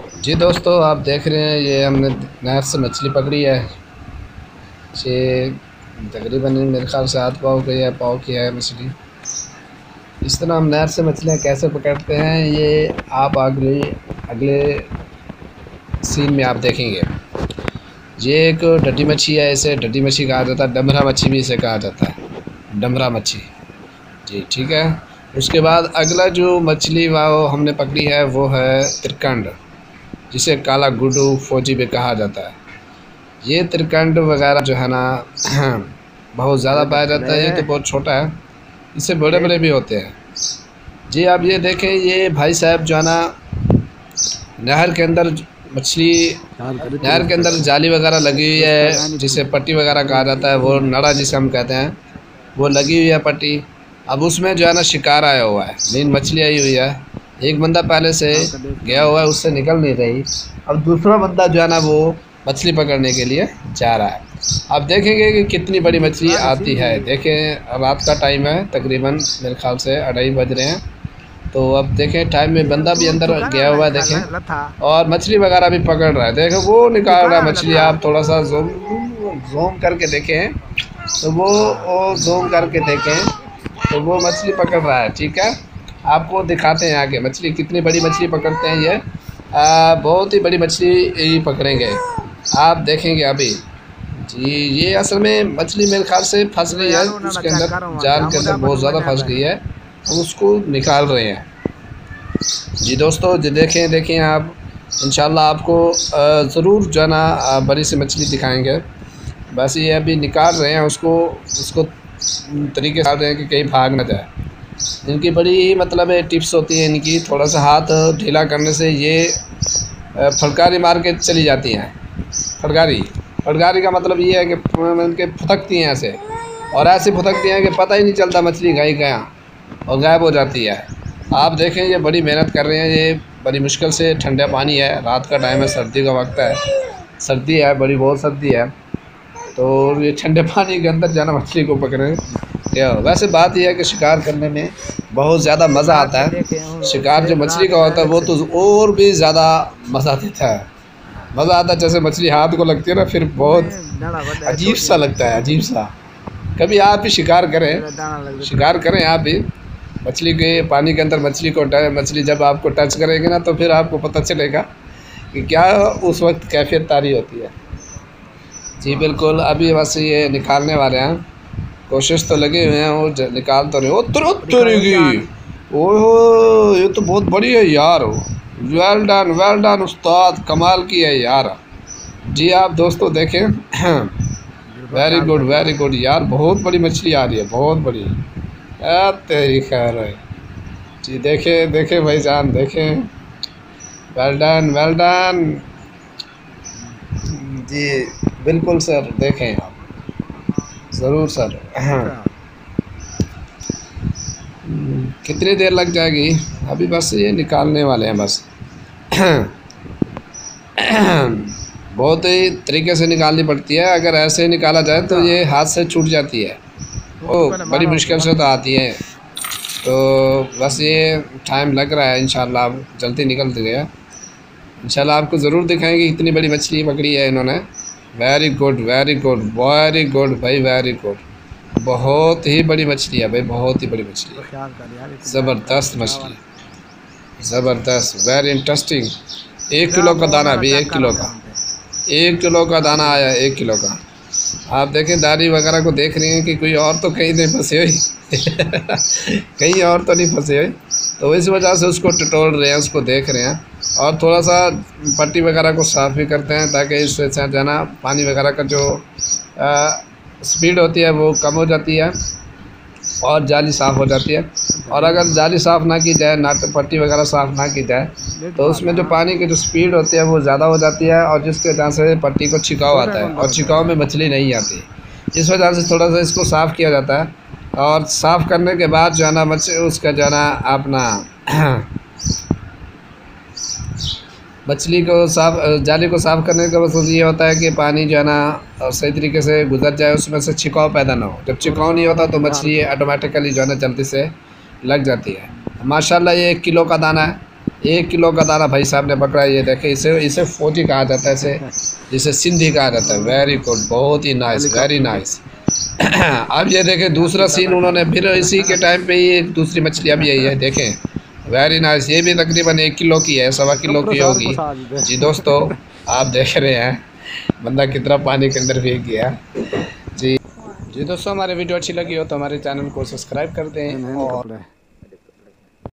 जी दोस्तों, आप देख रहे हैं ये हमने नहर से मछली पकड़ी है। ये तकरीबन मेरे ख्याल से आध पाव की है, पाव की है मछली। इस तरह हम नहर से मछलियाँ कैसे पकड़ते हैं ये आप अगले अगले सीन में आप देखेंगे। ये एक डटी मच्छी है, इसे डटी मच्छी कहा जाता है, डमरा मच्छी भी इसे कहा जाता है, डमरा मच्छी। जी ठीक है। उसके बाद अगला जो मछली वो हमने पकड़ी है वो है त्रिकंड, जिसे काला गुड्डू फौजी भी कहा जाता है। ये त्रिकंड वगैरह जो है ना बहुत ज़्यादा पाया जाता है। ये तो बहुत छोटा है, इससे बड़े बड़े भी होते हैं। जी आप ये देखें, ये भाई साहब जो है ना नहर के अंदर मछली, नहर के अंदर जाली वगैरह लगी हुई है, जिसे पट्टी वगैरह कहा जाता है, वो नड़ा जिसे हम कहते हैं, वो लगी हुई है पट्टी। अब उसमें जो है ना शिकार आया हुआ है, मेन मछली आई हुई है। एक बंदा पहले से गया हुआ है, उससे निकल नहीं रही। अब दूसरा बंदा जो है ना वो मछली पकड़ने के लिए जा रहा है। अब देखेंगे कि कितनी बड़ी मछली आती है। देखें रात का टाइम है, तकरीबन मेरे ख्याल से 2:30 बज रहे हैं। तो अब देखें टाइम में बंदा भी अंदर गया हुआ है, देखें, और मछली वगैरह भी पकड़ रहा है। देखें वो निकाल रहा है मछली। आप थोड़ा सा जूम करके देखें तो वो जूम करके देखें तो वो मछली पकड़ रहा है। ठीक है, आपको दिखाते हैं आगे मछली, कितनी बड़ी मछली पकड़ते हैं ये। बहुत ही बड़ी मछली ही पकड़ेंगे, आप देखेंगे अभी। जी ये असल में मछली मेरे ख्याल से फंस गई है उसके अंदर, जाल के अंदर बहुत ज़्यादा फंस गई है, उसको निकाल रहे हैं। जी दोस्तों, जी देखें आप, इंशाल्लाह आपको ज़रूर जो है ना बड़ी सी मछली दिखाएंगे। बस ये अभी निकाल रहे हैं उसको तरीके से निकाल रहे हैं कि कहीं भाग ना जाए। इनकी बड़ी मतलब टिप्स होती है इनकी, थोड़ा सा हाथ ढीला करने से ये फटकारी मार के चली जाती हैं। फटकारी का मतलब ये है कि इनके फुदकती हैं ऐसे, और ऐसे फुदकती हैं कि पता ही नहीं चलता मछली गई गया और गायब हो जाती है। आप देखें ये बड़ी मेहनत कर रहे हैं, ये बड़ी मुश्किल से। ठंडा पानी है, रात का टाइम है, सर्दी का वक्त है, सर्दी है, बड़ी बहुत सर्दी है। तो ये ठंडे पानी के अंदर जाना मछली को पकड़े। या वैसे बात यह है कि शिकार करने में बहुत ज़्यादा मज़ा आता है। शिकार जो मछली का होता है वो तो और भी ज़्यादा मज़ा देता है। मज़ा आता है, जैसे मछली हाथ को लगती है ना, फिर बहुत अजीब सा लगता है, अजीब सा। कभी आप भी शिकार करें आप भी मछली के, पानी के अंदर मछली जब आपको टच करेगी ना तो फिर आपको पता चलेगा कि क्या उस वक्त कैफियत तारी होती है। जी बिल्कुल, अभी बस ये निकालने वाले हैं, कोशिश तो लगे हुए हैं, वो निकाल तो रहे। ओहो ये तो बहुत बड़ी है यार। वेल डन उस्ताद, कमाल की है यार। जी आप दोस्तों देखें वेरी गुड यार, बहुत बड़ी मछली आ रही है, बहुत बड़ी। तेरी खैर है जी। देखें भाईजान, देखें, वेल डन जी। बिल्कुल सर, देखें आप ज़रूर सर। कितनी देर लग जाएगी? अभी बस ये निकालने वाले हैं बस। बहुत ही तरीके से निकालनी पड़ती है, अगर ऐसे निकाला जाए तो ये हाथ से छूट जाती है, वो बड़ी मुश्किल से तो आती है। तो बस ये टाइम लग रहा है, इंशाल्लाह अब जल्दी निकल गया। इंशाल्लाह आपको ज़रूर दिखाएंगे इतनी बड़ी मछली पकड़ी है इन्होंने। वेरी गुड भाई, वेरी गुड। बहुत ही बड़ी मछली है भाई, बहुत ही बड़ी मछली है, ज़बरदस्त मछली, ज़बरदस्त, वेरी इंटरेस्टिंग। 1 किलो का दाना भी, 1 किलो का दाना आया, 1 किलो का। आप देखें दाढ़ी वगैरह को देख रही हैं कि कोई और तो कहीं नहीं फंसे हुई कहीं और तो नहीं फंसे हुई, तो इस वजह से उसको टटोल रहे हैं, उसको देख रहे हैं। और थोड़ा सा पट्टी वगैरह को साफ़ भी करते हैं ताकि इससे जाना पानी वगैरह का जो स्पीड होती है वो कम हो जाती है और जाली साफ़ हो जाती है। और अगर जाली साफ़ ना की जाए, ना पट्टी वगैरह साफ़ ना की जाए, तो उसमें जो पानी की जो स्पीड होती है वो ज़्यादा हो जाती है, और जिसके वजह से पट्टी को छिकाव आता है, और छिकाव में मछली नहीं आती। इस वजह से थोड़ा सा इसको साफ़ किया जाता है, और साफ़ करने के बाद जो है ना उसका जो है ना अपना मछली को साफ़, जाली को साफ़ करने का मकसद ये होता है कि पानी जो है ना सही तरीके से गुजर जाए, उसमें से छिकाव पैदा ना हो। जब छिकाव नहीं होता तो मछली ऑटोमेटिकली जो है ना जल्दी से लग जाती है। माशाल्लाह ये 1 किलो का दाना है, 1 किलो का दाना भाई साहब ने पकड़ा है। ये देखे, इसे इसे फौजी कहा जाता है, इसे इसे सिंधी कहा जाता है। वेरी गुड, बहुत ही नाइस, वेरी नाइस। अब ये देखें दूसरा सीन उन्होंने फिर इसी के टाइम पे ही दूसरी मछली अब यही है, देखें, वेरी नाइस। ये भी तकरीबन 1 किलो की है, 1.25 किलो की होगी। जी दोस्तों, आप देख रहे हैं बंदा कितना पानी के अंदर फेंक गया। जी जी दोस्तों, हमारी वीडियो अच्छी लगी हो तो हमारे चैनल को सब्सक्राइब कर दें और